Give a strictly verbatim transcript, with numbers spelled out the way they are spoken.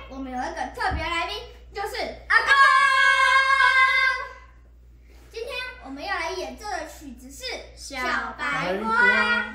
我们有一个特别来宾，就是阿公。今天我们要来演奏的曲子是《小白花》。